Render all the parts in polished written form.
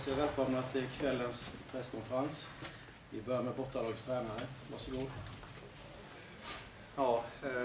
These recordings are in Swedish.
hälsa er välkomna till kvällens presskonferens. Vi börjar med bortalagets tränare. Varsågod. Ja,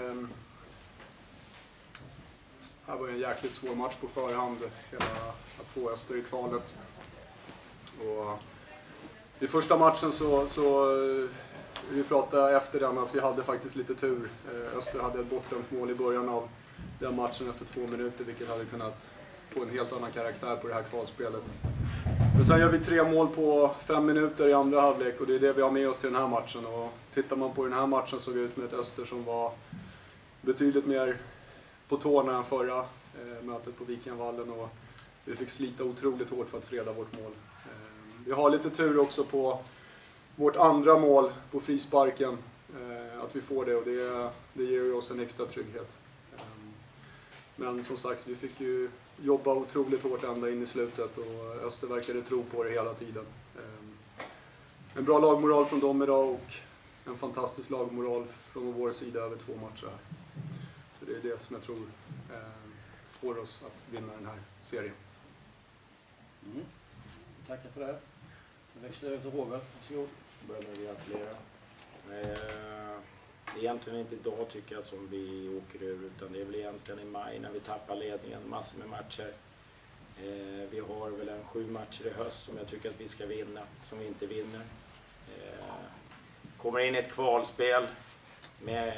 här var en jäkligt svår match på förhand, att få Öster i kvalet. Och i första matchen så vi pratade efter den att vi hade faktiskt lite tur. Öster hade ett bortdömt mål i början av den matchen efter 2 minuter, vilket hade kunnat få en helt annan karaktär på det här kvalspelet. Men sen gör vi 3 mål på 5 minuter i andra halvlek och det är det vi har med oss till den här matchen. Och tittar man på den här matchen såg det ut med ett Öster som var betydligt mer på tårna än förra mötet på Vikingavallen, och vi fick slita otroligt hårt för att freda vårt mål. Vi har lite tur också på vårt andra mål på frisparken, att vi får det, och det ger ju oss en extra trygghet. Men som sagt, vi fick ju jobba otroligt hårt ända in i slutet och Öster verkade tro på det hela tiden. En bra lagmoral från dem idag och en fantastisk lagmoral från vår sida över 2 matcher här. Så det är det som jag tror får oss att vinna den här serien. Tackar för det. Vi växlar över till Robert. Varsågod. Börjar med att gratulera. Egentligen inte idag tycker jag som vi åker ur, utan det är väl egentligen i maj när vi tappar ledningen, massor med matcher. Vi har väl 7 matcher i höst som jag tycker att vi ska vinna, som vi inte vinner. Kommer in i ett kvalspel med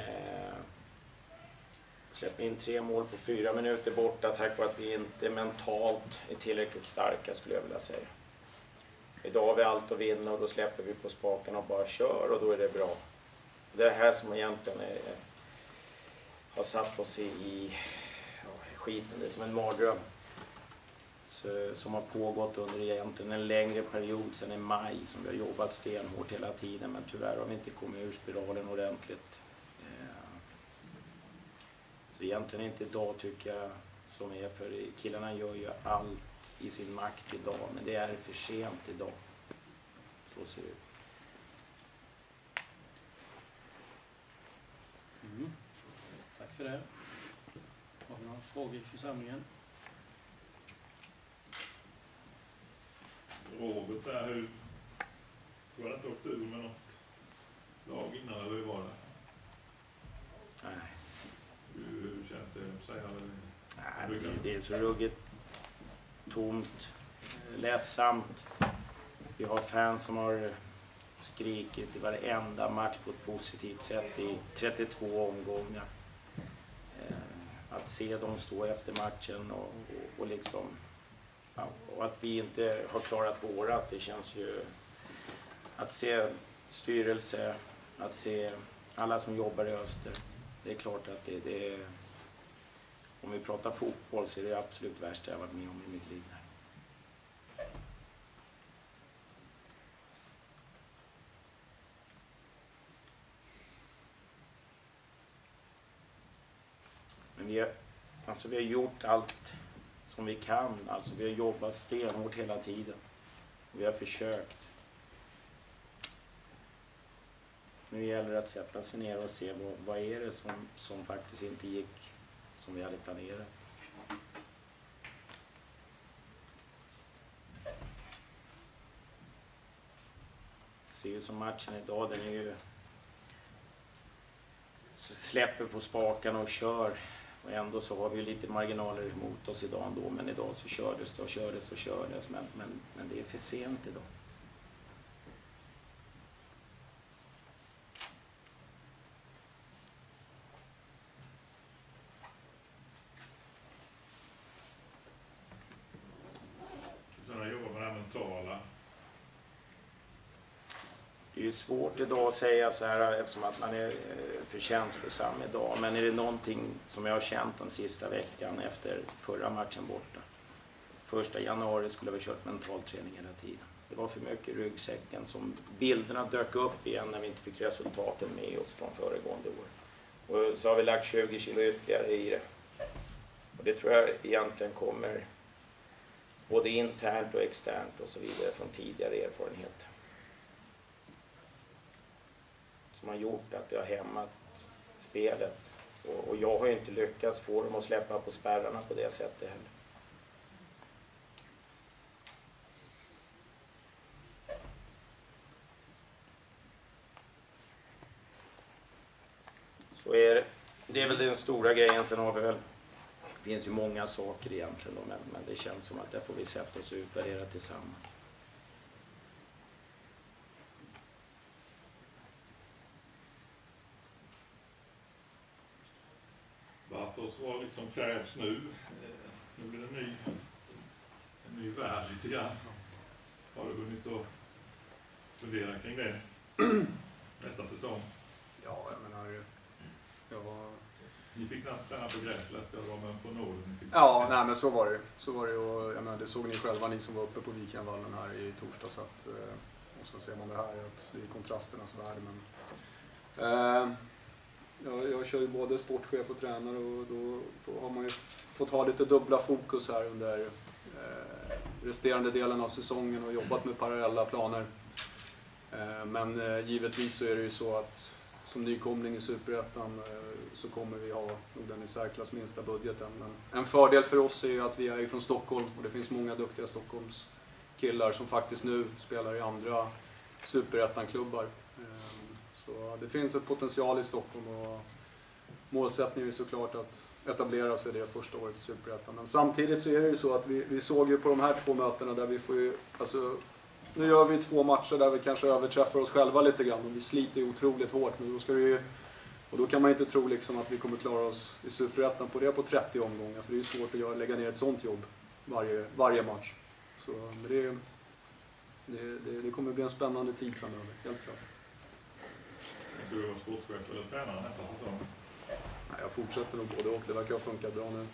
släpper in 3 mål på 4 minuter borta tack vare att vi inte mentalt är tillräckligt starka, skulle jag vilja säga. Idag har vi allt att vinna och då släpper vi på spaken och bara kör, och då är det bra. Det är det här som egentligen har satt oss i skiten. Det är som en mardröm som har pågått under egentligen en längre period sedan i maj, som vi har jobbat stenhårt hela tiden, men tyvärr har vi inte kommit ur spiralen ordentligt. Så egentligen inte idag tycker jag som är, för killarna gör ju allt i sin makt idag, men det är för sent idag. Så ser det ut. Tack för det. Har vi några frågor i församlingen? Robert där, du hade inte åkt ur med något lag innan, eller hur var det? Nej. Hur känns det? Säger Det är så ruggigt tomt, ledsamt. Vi har fans som har skrikit i varenda match på ett positivt sätt i 32 omgångar. Att se dem stå efter matchen och liksom, och att vi inte har klarat vårat, det känns ju, att se styrelse, att se alla som jobbar i Öster. Det är klart att det är, om vi pratar fotboll så är det absolut värsta jag varit med om i mitt liv. Men vi har gjort allt som vi kan. Alltså vi har jobbat stenhårt hela tiden. Vi har försökt. Nu gäller det att sätta sig ner och se vad är det som faktiskt inte gick som vi hade planerat. Ser ju som matchen idag, den är ju släpper på spakarna och kör. Och ändå så har vi lite marginaler emot oss idag ändå, men idag så kördes, men det är för sent idag. Sen jobbar med det mentala. Det är ju svårt idag att säga så här eftersom att man är för känslosam idag. Men är det någonting som jag har känt den sista veckan efter förra matchen borta. 1 januari skulle vi ha kört mental träning hela tiden. Det var för mycket i ryggsäcken som bilderna dök upp igen när vi inte fick resultaten med oss från föregående år. Och så har vi lagt 20 kilo ytterligare i det. Och det tror jag egentligen kommer både internt och externt och så vidare från tidigare erfarenhet. Som har gjort att det har hämmat spelet. Och jag har ju inte lyckats få dem att släppa på spärrarna på det sättet heller. det är väl den stora grejen. Sen har vi väl, det finns ju många saker egentligen då, men det känns som att där får vi sätta oss och utvärdera tillsammans. Bartos, vad liksom krävs nu? Nu blir det en ny värld lite grann. Har du hunnit att fundera kring det nästa säsong? Ja, jag menar... Ni fick nästan på gräs, läste jag, men på Norden. Ja, nej men så var det. Så var det, och jag menar, det såg ni själva, ni som var uppe på Vikenvallen här i torsdag, så att, och så ser man det här, att det är kontrasternas värld. Men, jag kör ju både sportchef och tränare, och då har man ju fått ha lite dubbla fokus här under resterande delen av säsongen och jobbat med parallella planer. Men givetvis så är det ju så att som nykomling i Superettan så kommer vi ha nog den i särklass minsta budgeten. Men en fördel för oss är ju att vi är från Stockholm, och det finns många duktiga Stockholms killar som faktiskt nu spelar i andra Superettan-klubbar. Så det finns ett potential i Stockholm, och målsättningen är såklart att etablera sig det första året i Superettan. Men samtidigt så är det ju så att vi såg ju på de här 2 mötena där vi får ju, alltså, nu gör vi 2 matcher där vi kanske överträffar oss själva lite grann, och vi sliter ju otroligt hårt. Men då ska vi, och då kan man inte tro liksom att vi kommer klara oss i Superettan på det på 30 omgångar, för det är ju svårt att lägga ner ett sånt jobb varje match. Så det kommer bli en spännande tid framöver, helt klart. Tänker du vara sportchef eller tränare nästa säsong? Nej, jag fortsätter nog både och, det verkar ha funkat bra nu.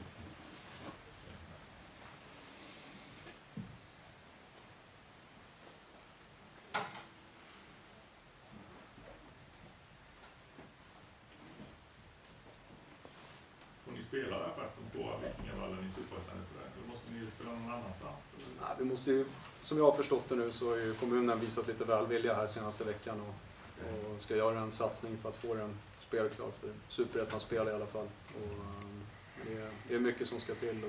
Får ni spela där förresten på Vikenvallen i Superettan? Eller måste ni spela någon annanstans? Nej, vi måste ju, som jag har förstått det nu, så har ju kommunen visat lite välvilja här senaste veckan och ska göra en satsning för att få den spelklar för Superettan-spel i alla fall. Och det är mycket som ska till.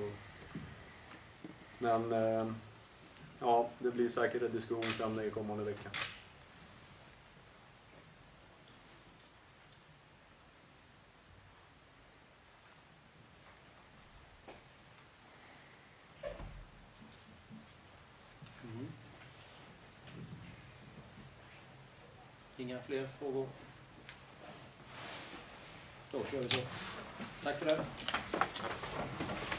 Men ja, det blir säkert ett diskussionsämne i kommande vecka. Inga fler frågor? Då kör vi så. Tack för det.